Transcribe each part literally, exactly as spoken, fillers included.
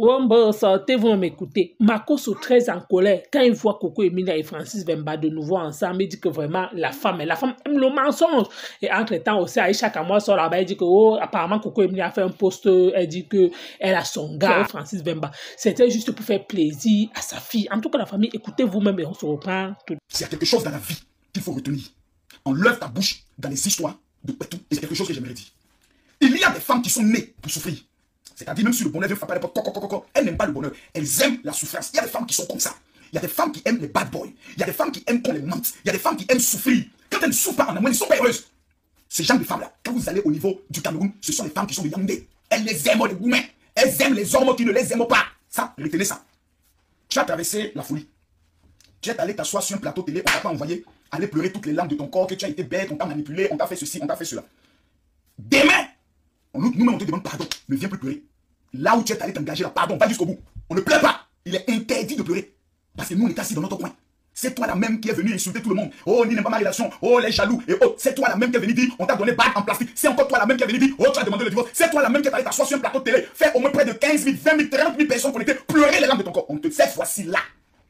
Wombo, sortez-vous m'écouter. Marco se très en colère quand il voit Coco Emilia et Francis Vemba de nouveau ensemble. Il dit que vraiment la femme, la femme aime le mensonge. Et entre-temps aussi, Aïcha Kamwa sort là-bas, il dit que oh, apparemment Coco Emilia a fait un post, elle dit que elle a son gars, Francis Vemba. C'était juste pour faire plaisir à sa fille. En tout cas, la famille, écoutez vous-même et on se reprend tout. S'il y a quelque chose dans la vie qu'il faut retenir, enlève ta bouche dans les histoires de Petou. Et c'est quelque chose que j'aimerais dire. Il y a des femmes qui sont nées pour souffrir. C'est-à-dire, même si le bonheur vient frapper à l'époque, elles n'aiment pas le bonheur. Elles aiment la souffrance. Il y a des femmes qui sont comme ça. Il y a des femmes qui aiment les bad boys. Il y a des femmes qui aiment qu'on les mente. Il y a des femmes qui aiment souffrir. Quand elles ne souffrent pas en amour, elles ne sont pas heureuses. Ces gens de femmes-là, quand vous allez au niveau du Cameroun, ce sont les femmes qui sont de Yaoundé. Elles les aiment, les women. Elles aiment les hommes qui ne les aiment pas. Ça, retenez ça. Tu as traversé la folie. Tu es allé t'asseoir sur un plateau télé, on t'a pas envoyé aller pleurer toutes les larmes de ton corps, que tu as été bête, on t'a manipulé, on t'a fait ceci, on t'a fait cela. Demain, nous-mêmes on te demande pardon, ne viens plus pleurer. Là où tu es allé t'engager là, pardon, va jusqu'au bout. On ne pleure pas. Il est interdit de pleurer. Parce que nous, on est assis dans notre coin. C'est toi la même qui est venu insulter tout le monde. Oh, ni n'aime pas ma relation. Oh, les jaloux. Et oh, c'est toi la même qui est venu dire, on t'a donné bague en plastique. C'est encore toi la même qui est venu dire, oh, tu as demandé le divorce. C'est toi la même qui est allé t'asseoir sur un plateau de télé, faire au moins près de quinze mille, vingt mille, trente mille personnes connectées, pleurer les larmes de ton corps. On te, cette fois-ci là,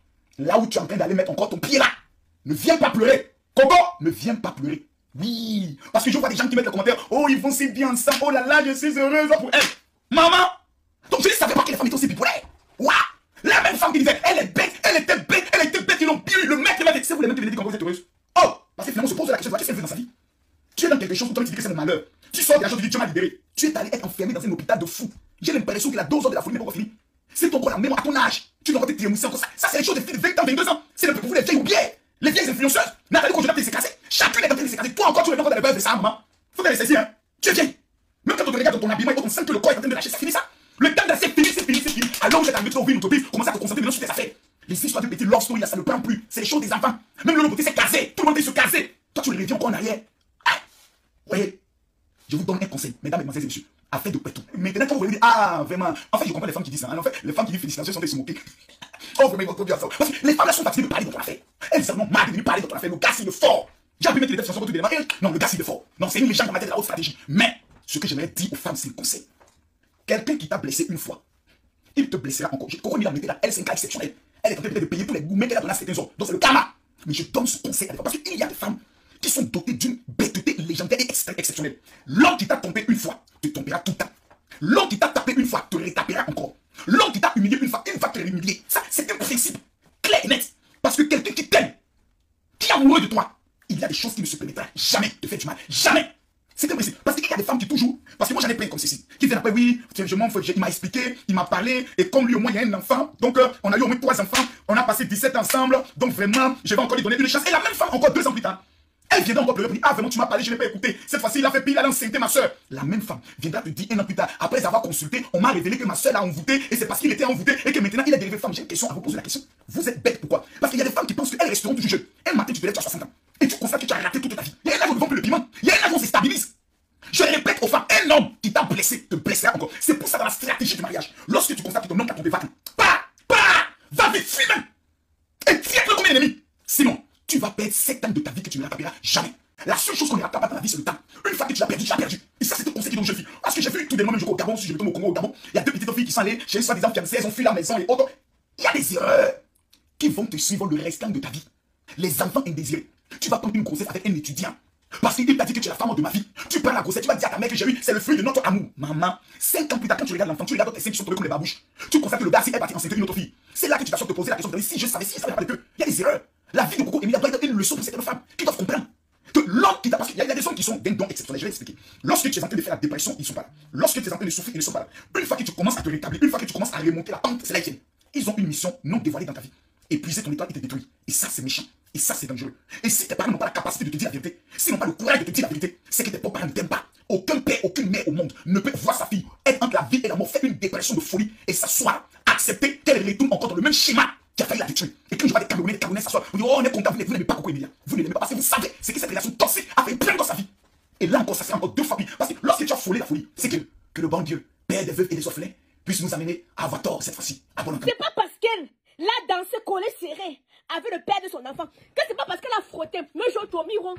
là où tu es en train d'aller mettre encore ton pied là, ne viens pas pleurer. Coco, ne viens pas pleurer. Oui. Parce que je vois des gens qui mettent les commentaires, oh, ils vont si bien ensemble. Oh là là, je suis heureuse pour elle. Maman. Donc je ne savais pas que les femmes étaient aussi bipolaires. Waouh! La même femme qui disait, elle est bête, elle était bête, elle était bête, ils l'ont bu, le mec qui m'a dit, c'est vous les mêmes qui venez dire quand vous êtes heureuse. Oh! Parce que finalement, on se pose la question, qu'est-ce qu'elle fait dans sa vie? Tu es dans quelque chose où toi tu dis que c'est le malheur. Tu sors de la chose, tu dis, tu m'as libéré. Tu es allé être enfermé dans un hôpital de fou. J'ai l'impression que la dose de la folie n'est pas encore finie. C'est ton corps la mémoire à ton âge. Tu dois encore te témoigner encore ça. Ça, c'est les choses de filles de vingt ans, vingt-deux ans. C'est le pour vous les vieilles oubliées. Les vieilles influenceuses. Nathalie Kojuna s'est cassée. Chacune est en train de se casser. Toi encore, tu es encore dans les bœufs de ça, maman. Faut qu'elle saisir, hein. Tu es vieille. Même quand on te regarde dans ton habillement, on sent que le corps est en train de lâcher. Ça finit ça. Le temps c'est fini, c'est fini, c'est fini. Alors vous êtes arrivé sur une utopie, commencez à te concentrer maintenant sur tes affaires. Les histoires de petits love story, là, ça ne prend plus. C'est les choses des enfants. Même le beauté, c'est casé. Tout le monde est se caser. Toi, tu le reviens encore en arrière. Ah. Voyez, je vous donne un conseil, mesdames, mesdemoiselles et messieurs. Affaire de Petou. Maintenant, quand vous voyez dire, ah, vraiment. En fait, je comprends les femmes qui disent ça. En fait, les femmes qui disent félicitations sont des se moquer. Oh, vraiment, ils vont trop bien ça. Parce que les femmes là sont fatiguées de parler de ton affaire. Elles sont marre de parler de ton affaire. Le gars, c'est le fort. J'ai pu mettre les têtes sur son côté de non, le gars, c'est le fort. Non, c'est une légende dans ma tête de la haute stratégie. Mais, ce que j'aimerais dire aux femmes, c'est le conseil. Quelqu'un qui t'a blessé une fois, il te blessera encore. Coco Emilia mettait là, elle c'est un cas exceptionnel. Elle est en train de payer tous les gourmets qu'elle a donné à certains hommes. Donc c'est le karma. Mais je donne ce conseil à des femmes. Parce qu'il y a des femmes qui sont dotées d'une bêteté légendaire et exceptionnelle. L'homme qui t'a trompé une fois, te trompera tout le temps. L'homme qui t'a tapé une fois, te retapera encore. L'homme qui t'a humilié une fois, il va te humilier. Ça, c'est un principe clair et net. Parce que quelqu'un qui t'aime, qui est amoureux de toi, il y a des choses qui ne se permettra jamais de faire du mal. Jamais. C'est un principe. Parce qu'il y a des femmes qui toujours, parce que moi j'en ai plein comme ceci, qui viennent après, oui, je m'en fous, il m'a expliqué, il m'a parlé, et comme lui au moins il y a un enfant, donc euh, on a eu au moins trois enfants, on a passé dix-sept ensemble, donc vraiment, je vais encore lui donner une chance. Et la même femme, encore deux ans plus tard, elle viendra encore pleurer, pour dire, ah vraiment tu m'as parlé, je n'ai pas écouté, cette fois-ci il a fait pire, il a enceinté ma soeur. La même femme viendra te dire un an plus tard, après avoir consulté, on m'a révélé que ma soeur l'a envoûté, et c'est parce qu'il était envoûté, et que maintenant il est dérivé femme. J'ai une question à vous poser la question. Vous êtes bête, pourquoi? Parce qu'il y a des femmes qui pensent qu'elles resteront toujours jeunes. Un matin tu te lèves, tu as soixante ans, et tu constates que tu as raté toute ta vie. Il y a un âge où on ne vend plus le piment, il y a un âge où on se stabilise. Je répète aux femmes, un homme qui t'a blessé te blessera encore. C'est pour ça dans la stratégie du mariage. Lorsque tu constates que ton homme t'a tombé vacances, pas, pas, va vite, fuis même. Et fier-le comme un ennemi. Sinon, tu vas perdre sept ans de ta vie que tu ne rattraperas jamais. La seule chose qu'on ne rattrape pas dans la vie, c'est le temps. Une fois que tu l'as perdu, tu l'as perdu. Et ça, c'est un conseil qui donne aux jeunes filles. Parce que j'ai vu tout des moments, je vais au Gabon, si je me tombe au Congo, au Gabon, il y a deux petites filles qui sont allées chez une soi-disant fiancée, elles ont fui la maison et autres. Il y a des erreurs qui vont te suivre le restant de ta vie. Les enfants indésirés. Tu vas prendre une grossesse avec un étudiant. Parce qu'il t'a dit que tu es la femme de ma vie. Tu prends la grossesse, tu vas dire à ta mère que j'ai eu, c'est le fruit de notre amour. Maman, cinq ans plus tard, quand tu regardes l'enfant, tu regardes tes seins qui sont tombés comme des babouches. Tu constates que le gars, si elle est parti enceinte une autre fille. C'est là que tu vas te poser la question de si je savais, si je savais pas de que. Il y a des erreurs. La vie de Coco Emilia doit être une leçon pour certaines femmes qui doivent comprendre. Que l'homme qui t'a. Parce qu'il y a des hommes qui sont d'un don exceptionnel. Je vais expliquer. Lorsque tu es en train de faire la dépression, ils sont pas là. Lorsque tu es en train de souffrir, ils ne sont pas là. Une fois que tu commences à te rétablir, une fois que tu commences à remonter la pente, c'est là qu'ils viennent. Ils ont une mission non dévoilée dans ta vie. Épuiser ton étoile et te détruire. Et ça, c'est méchant. Et ça, c'est dangereux. Et si tes parents n'ont pas la capacité de te dire la vérité, s'ils n'ont pas le courage de te dire la vérité, c'est que tes parents ne t'aiment pas. Aucun père, aucune mère au monde ne peut voir sa fille être entre la vie et la mort, faire une dépression de folie et s'asseoir, accepter qu'elle retourne encore dans le même schéma qui a failli la détruire. Et quand je vois des Camerounais, des Camerounais s'asseoir, vous dites, oh, on est content, vous n'aimez pas Coco Emilia. Vous ne l'aimez pas parce que vous savez, c'est que cette relation toxique a fait plein dans sa vie. Et là encore, ça fait encore deux fois pire. Parce que lorsque tu as frôlé la folie, c'est que, que le bon Dieu, Père des veuves et des orphelins, puisse nous amener à avoir tort cette fois-ci. À bon entendeur. C'est pas parce qu'elle l'a dansé collé serré avec le père de son enfant que c'est pas parce qu'elle a frotté le jour Tomiron,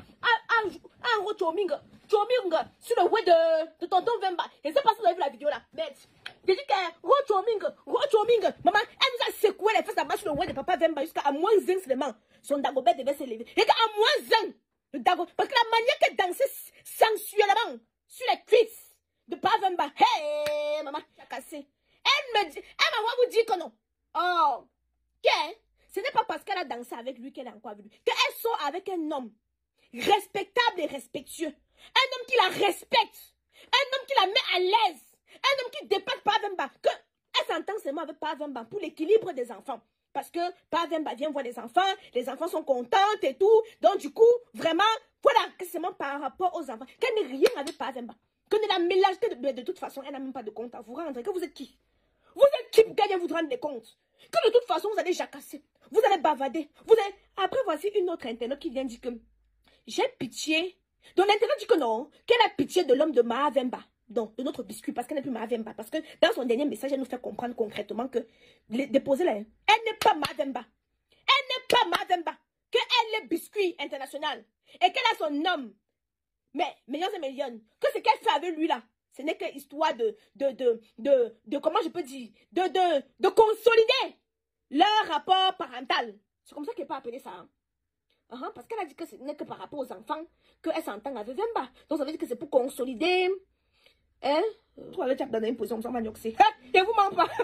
un gros Toming, Toming sur le web de, de tonton Vemba. Et c'est pas si vous avez vu la vidéo là, bête. J'ai dit que gros Toming, gros Toming, maman, elle nous a secoué les fesses là-bas sur le roi de papa Vemba jusqu'à moins un seulement. Son Dagobert devait s'élever. Et qu'à moins un, le Dagobert, parce que la manière qu'elle dansait sensuellement sur les cuisses de papa Vemba, hey, maman, t'as cassé. Elle me dit, elle m'a vous dire que non. Oh, qu'est-ce? Ce n'est pas parce qu'elle a dansé avec lui qu'elle a encore vu lui. Qu'elle sort avec un homme respectable et respectueux. Un homme qui la respecte. Un homme qui la met à l'aise. Un homme qui dépasse Pavemba. Qu'elle s'entend seulement avec Pavemba pour l'équilibre des enfants. Parce que Pavemba vient voir les enfants. Les enfants sont contents et tout. Donc du coup, vraiment, voilà, que c'est par rapport aux enfants. Qu'elle n'ait rien avec Pavemba. Que ne la mélange que de, de toute façon, elle n'a même pas de compte à vous rendre. Que vous êtes qui? Vous êtes qui pour qu'elle vienne vous rendre des comptes? Que de toute façon, vous allez jacasser. Vous allez bavader. Vous allez... Après, voici une autre internaute qui vient dire que j'ai pitié. Donc, l'internaute dit que non, qu'elle a pitié de l'homme de Mahavemba. Donc, de notre biscuit, parce qu'elle n'est plus Mahavemba. Parce que dans son dernier message, elle nous fait comprendre concrètement que, déposez-la, elle n'est pas Mahavemba. Elle n'est pas Mahavemba. Qu'elle est biscuit international. Et qu'elle a son homme. Mais, millions et millions. Que ce qu'elle fait avec lui là, ce n'est que histoire de, de, de, de, de, comment je peux dire, de, de, de consolider leur rapport parental. C'est comme ça qu'elle peut appeler ça. Hein? Uh -huh, parce qu'elle a dit que ce n'est que par rapport aux enfants qu'elle s'entend avec Vemba. Donc ça veut dire que c'est pour consolider. Hein? Tu vas le dire dans une position, ça m'a nioxé. Et vous m'en pas.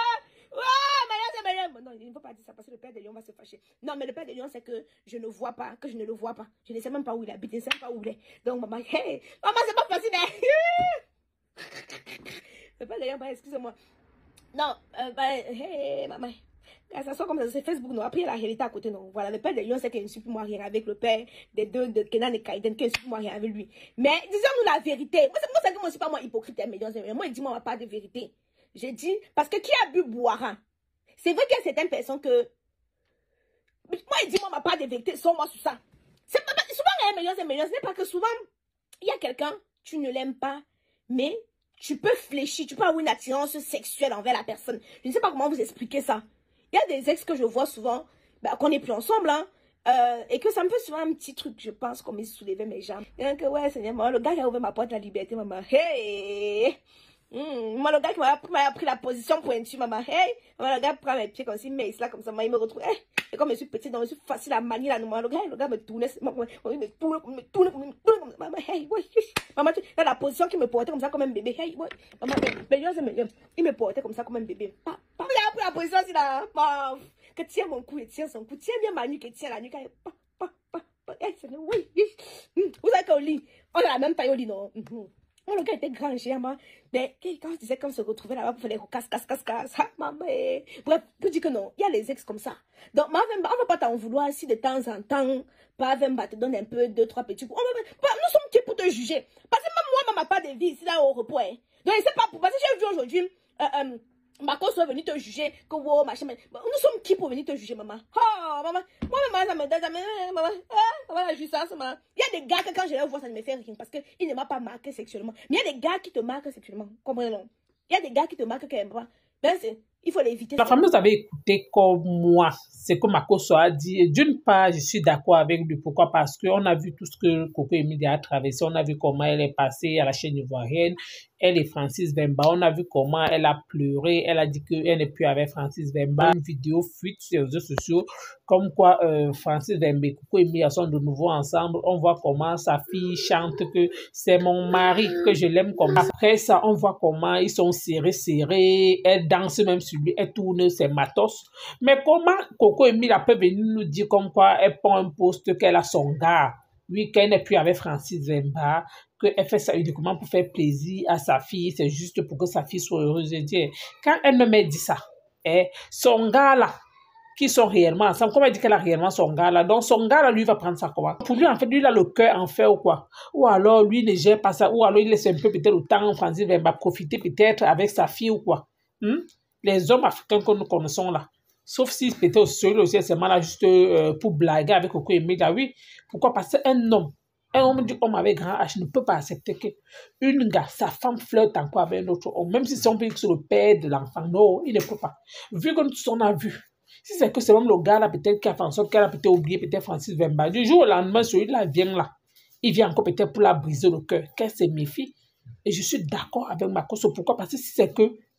Non, il ne faut pas dire ça parce que le père de Lyon va se fâcher. Non, mais le père de Lyon, c'est que je ne vois pas, que je ne le vois pas. Je ne sais même pas où il habite, je ne sais même pas où il est. Donc, maman, hey, maman, c'est pas facile. Hein? Le père de Lyon, bah, excusez-moi. Non, euh, bah, hey, maman. Ça sort comme ça, c'est Facebook, non. Après, il y a la réalité à côté, non. Voilà, le père de Lyon, c'est qu'il ne suit plus moi rien avec le père des deux, de Kenan et Kaiden, qu'il ne suit plus moi rien avec lui. Mais disons-nous la vérité. Moi, c'est moi, c'est que moi, je ne suis pas moi hypocrite, mais moi, il dit, moi, pas de vérité. J'ai dit, parce que qui a bu boira? C'est vrai qu'il y a certaines personnes que... Moi, il dit, moi, ma part de vérité, sans moi sur ça. C'est pas... Souvent, il y a un million, ce n'est pas que souvent, il y a quelqu'un, tu ne l'aimes pas, mais tu peux fléchir, tu peux avoir une attirance sexuelle envers la personne. Je ne sais pas comment vous expliquer ça. Il y a des ex que je vois souvent, bah, qu'on n'est plus ensemble, hein, euh, et que ça me fait souvent un petit truc, je pense, comme il soulevait mes jambes. Et que, ouais, Seigneur, le gars qui a ouvert ma porte de la liberté, maman, hey! Mmh, moi, le gars qui m'a pris la position pointue, maman, hey, maman, le gars prend mes pieds comme si, mais là, comme ça, moi, il me retrouve, hey, et comme je suis petite, donc je suis facile à manier là, maman, le gars, le gars me tournait, maman, il me tourne, me tourne, me tourne, maman, hey, ouais, maman, dans la position qui me portait comme ça, comme un bébé, hey, ouais, maman, mais il me portait comme ça, comme un bébé, pas, pas, il a pris la position, c'est là, maman, que tiens mon cou, et tiens son cou, tiens bien ma nuque, et tiens la nuque, pas, pas, pas, pas, hey, c'est oui, vous savez qu'au lit, on a la même taille au lit, non? Moi, le gars était grand, j'ai maman. Mais quand je disais qu'on se retrouvait là-bas pour faire les casse, casse, casse, casse, maman. Bref, je dis que non, il y a les ex comme ça. Donc, ma Vemba, on ne va pas t'en vouloir si de temps en temps, pas Vemba te donne un peu, deux, trois petits coups. Nous sommes qui pour te juger? Parce que même moi, maman, pas de vie ici, là, au repos. Hein. Donc, je sais pas, parce que j'ai vu aujourd'hui, euh, euh, Marco soit venu te juger, que wow, machin, mais nous sommes qui pour venir te juger, maman? Oh, maman, moi, maman, ça me donne, ça me, maman, ah, maman, la justice, maman. Il y a des gars que quand je les vois, ça ne me fait rien, parce qu'ils ne m'ont pas marqué sexuellement. Mais il y a des gars qui te marquent sexuellement, comprenez-le? Il y a des gars qui te marquent quand même. Ben, il faut l'éviter. La fameuse avait écouté comme moi, c'est que Makoso a dit. D'une part, je suis d'accord avec lui. Pourquoi? Parce qu'on a vu tout ce que Coco Emilia a traversé. On a vu comment elle est passée à la chaîne ivoirienne. Elle et Francis Vemba. On a vu comment elle a pleuré. Elle a dit qu'elle n'est plus avec Francis Vemba. Une vidéo fuite sur les réseaux sociaux. Comme quoi euh, Francis Vemba et Coco Emilia sont de nouveau ensemble. On voit comment sa fille chante que c'est mon mari, que je l'aime comme ça. Après ça, on voit comment ils sont serrés, serrés. Elle danse même sur lui. Elle tourne ses matos. Mais comment Coco Emilia peut venir nous dire comme quoi elle prend un poste qu'elle a son gars? Oui, qu'elle n'est plus avec Francis Vemba, qu'elle fait ça uniquement pour faire plaisir à sa fille, c'est juste pour que sa fille soit heureuse. Je dis, quand elle me met dit ça, eh, son gars là, qui sont réellement ensemble, comme elle dit qu'elle a réellement son gars là, donc son gars là, lui va prendre ça comment? Pour lui, en fait, lui, il a le cœur en fait ou quoi? Ou alors, lui, il ne gère pas ça, ou alors il laisse un peu peut-être le temps, Francis Vemba profiter peut-être avec sa fille ou quoi? Hmm? Les hommes africains que nous connaissons là. Sauf si peut-être au seul aussi, c'est mal juste euh, pour blaguer avec Coco Emilia. Oui, pourquoi? Parce qu'un homme, un homme du homme avec grand H ne peut pas accepter qu'une gars, sa femme flirte encore avec un autre homme, même si c'est un peu sur le père de l'enfant. Non, il ne peut pas. Vu que nous on a vu, si c'est que c'est même le gars là, peut-être qui a fait en sorte qu'elle a peut-être oublié, peut-être Francis Vemba. Du jour au lendemain, celui-là vient là. Il vient encore peut-être pour la briser le cœur, qu'elle se méfie. Et je suis d'accord avec Makoso. Pourquoi? Parce que si c'est que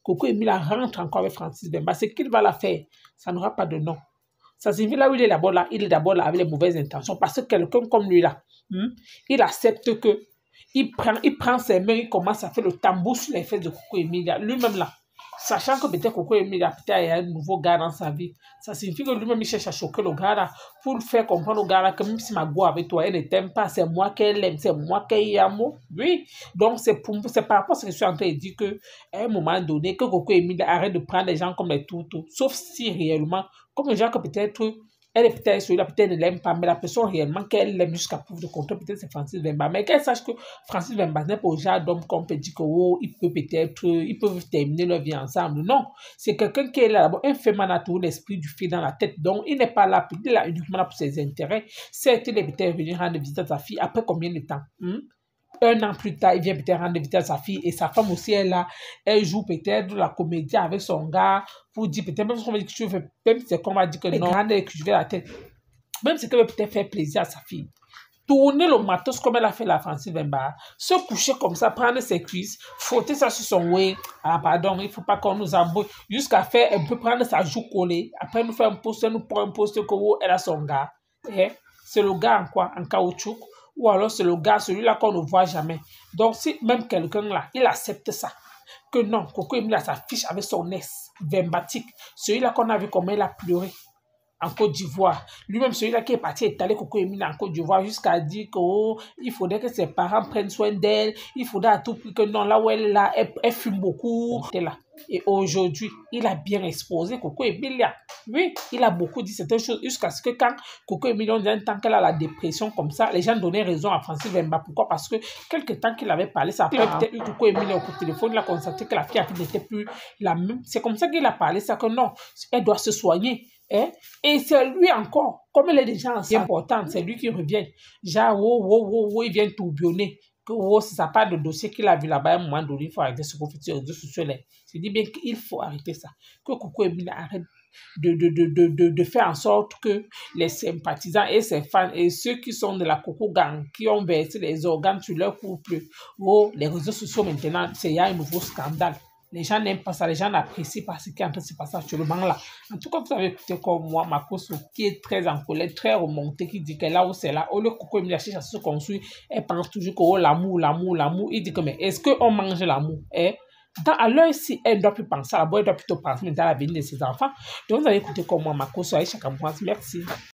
Coco Emilia rentre encore avec Francis Bemba, ce qu'il va la faire, ça n'aura pas de nom. Ça signifie là où il est d'abord là, il est d'abord là avec les mauvaises intentions. Parce que quelqu'un comme lui là, hmm, il accepte que il prend, il prend ses mains, il commence à faire le tambour sur les fesses de Coco Emilia. Lui-même là, sachant que peut-être Coco Emilia, peut-être il y a un nouveau gars dans sa vie. Ça signifie que lui-même il cherche à choquer le gars là pour faire comprendre au gars là que même si ma go avec toi, elle ne t'aime pas, c'est moi qu'elle aime, c'est moi qu'elle aime. Oui, donc c'est par rapport à ce que je suis en train de dire que à un moment donné, que Coco Emilia arrête de prendre les gens comme les toutous, sauf si réellement, comme les gens que peut-être elle est peut-être celui-là, peut-être ne l'aime pas, mais la personne réellement qu'elle l'aime jusqu'à preuve de contraire, peut-être c'est Francis Bemba. Mais qu'elle sache que Francis Bemba n'est pas au genre d'homme qu'on peut dire qu'ils peuvent peut-être, ils peuvent terminer leur vie ensemble. Non, c'est quelqu'un qui est là, d'abord, un fait tout l'esprit du fait dans la tête. Donc, il n'est pas là, il est là uniquement là pour ses intérêts. Certes, il est peut-être venu rendre visite à sa fille après combien de temps? Hmm? Un an plus tard, il vient peut-être rendre visite à sa fille et sa femme aussi est là. Elle joue peut-être la comédie avec son gars pour dire peut-être même si on va dire que tu veux, même si c'est qu'on va dire que non, que je vais la tête. Même si elle veut peut-être faire plaisir à sa fille. Tourner le matos comme elle a fait la Francis Bemba, se coucher comme ça, prendre ses cuisses, frotter ça sur son wing. Ah pardon, il ne faut pas qu'on nous embrouille. Jusqu'à faire, elle peut prendre sa joue collée. Après nous faire un poste, nous prend un poste que elle a son gars. Eh? C'est le gars en quoi? En caoutchouc. Ou alors c'est le gars, celui-là qu'on ne voit jamais. Donc si même quelqu'un là, il accepte ça, que non, Coco Emilia s'affiche avec son ex, Bembatique, celui-là qu'on a vu comment il a pleuré en Côte d'Ivoire. Lui-même, celui-là qui est parti étaler Coco Emilia en Côte d'Ivoire jusqu'à dire qu'il oh, faudrait que ses parents prennent soin d'elle, il faudrait à tout prix que non, là où elle est là, elle, elle fume beaucoup. Là. Et aujourd'hui, il a bien exposé Coco Emilia. Oui, il a beaucoup dit certaines choses jusqu'à ce que quand Coco Emilia, on dit un temps qu'elle a la dépression comme ça, les gens donnaient raison à Francis Bemba. Pourquoi? Parce que quelques temps qu'il avait parlé, ça a peut-être eu Coco Emilia au téléphone, il a constaté que la fille n'était plus la même. C'est comme ça qu'il a parlé, ça que non, elle doit se soigner. Hein? Et c'est lui encore, comme elle est déjà importante, c'est lui qui revient. Genre, oh, oh, oh, oh, il vient tourbillonner. Que oh, si ça part de dossier qu'il a vu là-bas, à un moment donné, il faut arrêter ce qu'on fait sur les réseaux sociaux. Je dis bien qu'il faut arrêter ça. Que Coco Emilia arrête de, de, de, de, de, de faire en sorte que les sympathisants et ses fans et ceux qui sont de la Coco Gang, qui ont versé les organes sur leur couple, oh, les réseaux sociaux maintenant, c'est il y a un nouveau scandale. Les gens n'aiment pas ça, les gens n'apprécient pas ce qui est en train de se passer actuellement là. En tout cas, vous avez écouté comme moi, Makoso, qui est très en colère, très remontée, qui dit que là où c'est là, au lieu que Coco Emilia cherche à se construire, elle pense toujours que oh, l'amour, l'amour, l'amour. Il dit que mais est-ce qu'on mange l'amour? Eh? Dans, à l'heure si elle ne doit plus penser à la boîte, elle doit plutôt penser à l'avenir de ses enfants. Donc vous avez écouté comme moi, Makoso, Aïcha Kamouaz, merci.